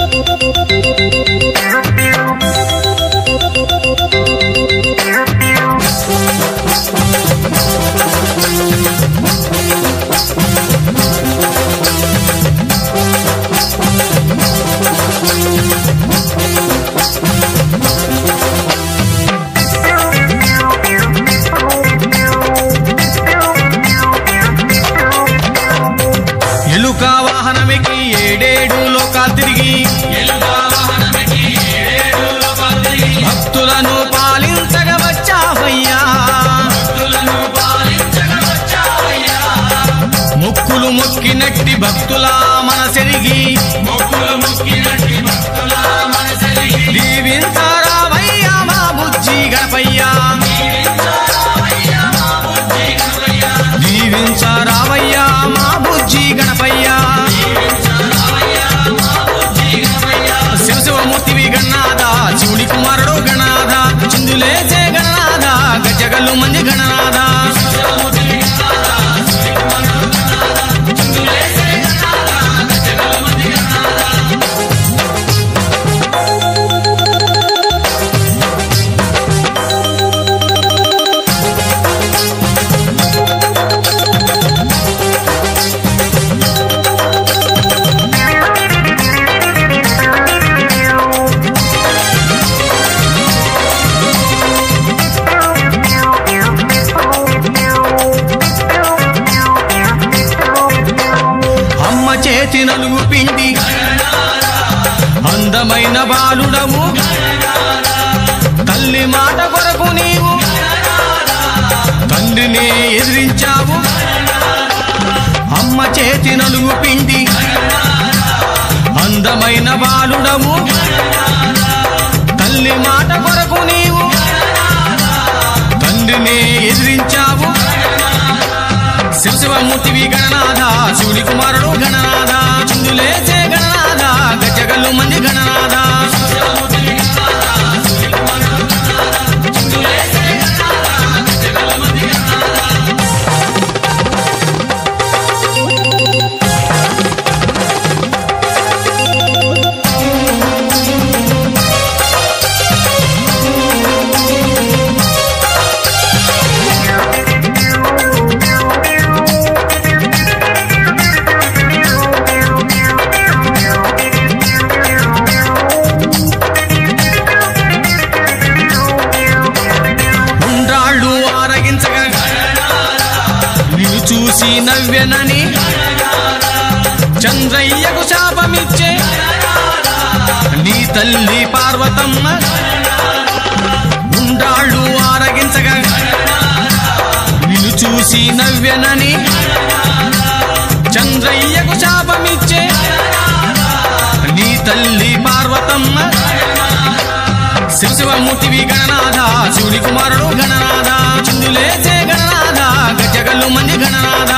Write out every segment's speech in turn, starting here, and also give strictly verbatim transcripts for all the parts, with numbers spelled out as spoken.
భక్తులను పాలించగ వచ్చావయ్యా, మొక్కులు మొక్కినట్టి భక్తుల మనసెరిగి దీవించారావయ్యా మా బుజ్జి గణపయ్యా, దీవించారావయ్యా మా బుజ్జి గణపయ్యా. శివశివమూర్తివి గణనాథ, శివుడి కుమారుడు గణనాథ, చిందులేసే గణనాథ, గజగల్లు మంది గణనాథ. చేతి నలుగు పిండి అందమైన బాలుడవు, తల్లి మాట కొరకు నీవు తండ్రిని ఎదిరించావు. అమ్మ చేతి నలుగు పిండి అందమైన బాలుడవు, తల్లి మాట కొరకు నీవు తండ్రిని ఎదిరించావు. శివశివమూర్తివి గణనాథ, శివుడి కుమారుడు గణనాథ, చిందులేసే గణనాథ, గజగల్లు మంది గణనాథ. చూసి నవ్వెనని చంద్రయ్యకు శాపమిచ్చే నీ తల్లి పార్వతమ్మ, ఉండాళ్ళు ఆరగించగా నిన్ను చూసి నవ్వెనని చంద్రయ్యకు శాపమిచ్చే నీ తల్లి పార్వతమ్మ. శివశివమూర్తివి గణనాథ, శివుడి కుమారుడు గణనాథ, చిందులేసే గణనాథ, గజగల్లు మంది గణనాథ.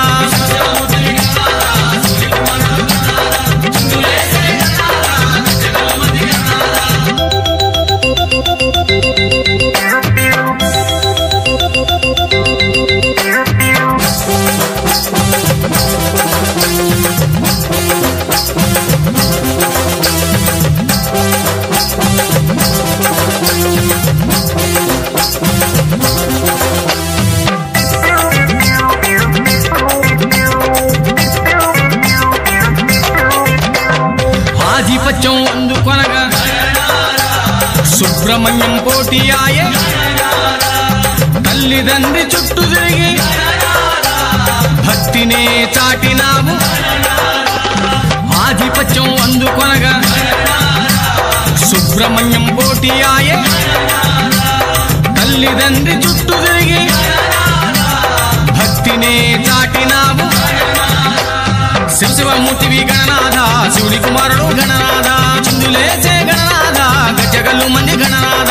ఆధిపత్యం అందుకొనగా సుబ్రహ్మణ్యం పోటీ ఆయే, తల్లిదండ్రి చుట్టూ తిరిగి భక్తినే చాటినావు. ఆధిపత్యం అందుకొనగా సుబ్రహ్మణ్యం పోటీ ఆయే, తల్లిదండ్రి చుట్టూ తిరిగి భక్తినే చాటినావు. శివశివమూర్తివి గణనాథ, శివుడి కుమారుడు గణనాథ, చిందులేసే గణనాథ, గజగల్లు మంది గణనాథ.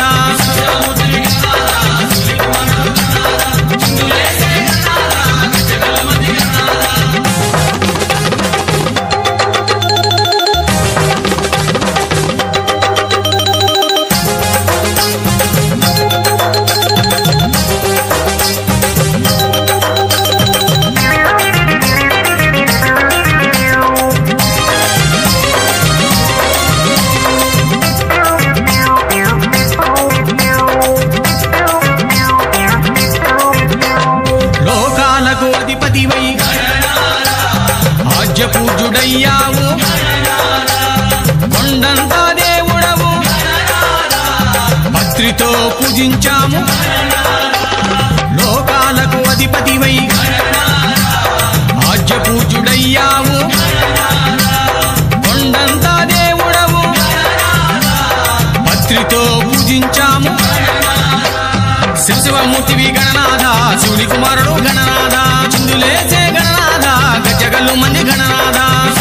పూజ్యుడయ్యావు కొండంత దేవుడవు భక్తితో పూజించాము లోకాలకు అధిపతివై ఆజ్య పూజ్యుడయ్యావు కొండంత దేవుడవు భక్తితో పూజించాము శివశివమూర్తివి గణనాథ శివుని కుమారుడు గణనాథ చిందులేసే గణనాథ గజగల్లు మంది గణనాథ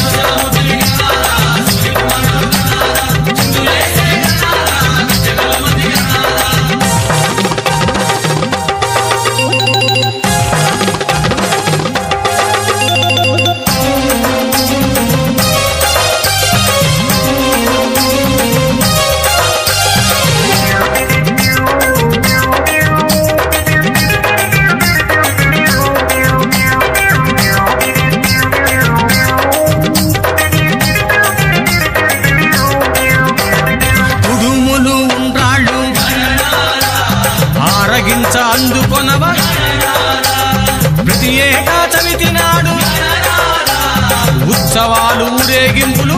అందుకొనవ ప్రతి ఏటా చవితి నాడు ఉత్సవాలు ఊరేగింపులు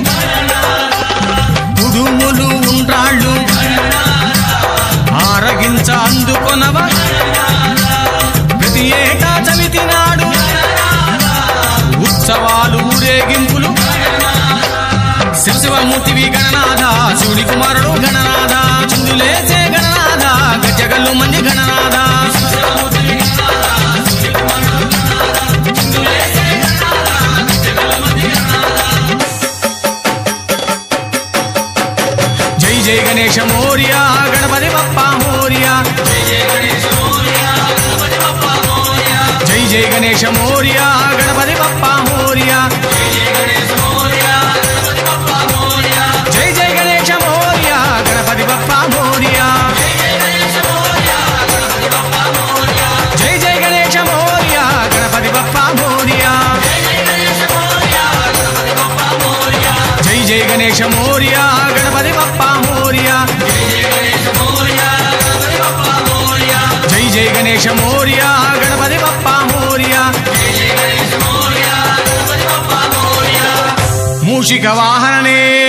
కుడుములు ఉండ్రాళ్ళు ఆరగించ అందుకొనవ ప్రతి ఏటా చవితి నాడు ఉత్సవాలు ఊరేగింపులు శివశివమూర్తివి గణనాథ శివుని కుమారుడు గణనాథ చిందులేసే గణనాథ గజగల్లు మంది గణనాథ జై జై గణేశ మోరియా గణపతి బప్పా మోరియా జై జై గణేశ మోరియా గణపతి బప్పా మోరియా జై జై గణేశ మోరియా గణపతి బప్పా మోరియా జై జై గణేశ మోరియా గణపతి బప్పా మోరియా జై జై గణేశ మోరియా గణపతి బప్పా మోరియా జై జై గణేశ మోరియా గణపతి బప్పా మోరియా జై జై గణేశ మోరియా గణపతి బప్పా మోరియా మూషిక వాహననే